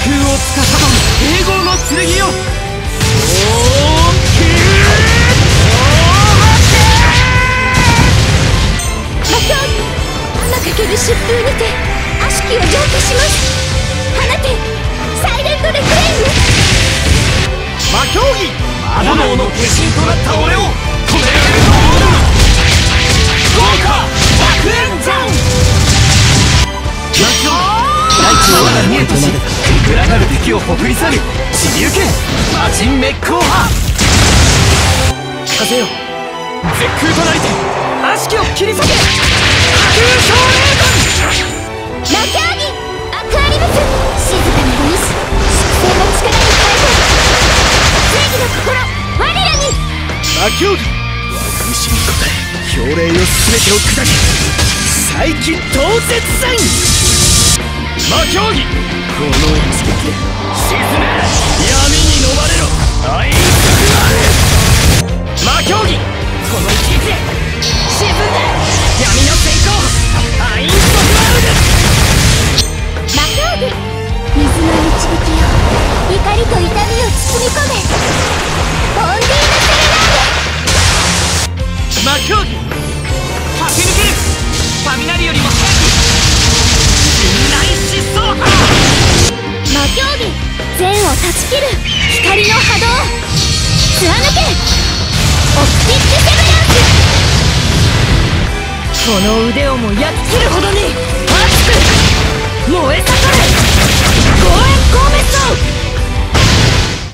空を司る永劫の剣よ。 天かける疾風にて悪しきを浄化します。放てサイレントレフレイム。 魔競技炎の化身となった俺を止められると思うな。豪華爆炎山。大地のが見えとし暗がる敵をほふり去る散りゆけ魔人滅光派。風よ絶空となりて悪しきを切り裂け。空想霊魂。 魔競技アクアリムス。静かなご意志粛清の力に変えて正義の心我らに。 魔競技我が意志に応え氷霊よ全てを砕き再起同絶山。魔競技この一撃で沈め闇に飲まれろ愛色ある。魔競技この一撃で沈んで闇の閃光愛色ある。 魔競技水の導きよ怒りと痛みを包み込め。ボンディーナ・セレナーデ。 魔競技駆け抜けるファミナリよりも早く信頼疾走派。 魔競技善を断ち切る光の波動貫けオプティックセブランス。 この腕をも焼き切るほどに熱く燃え盛れ。ご縁光滅の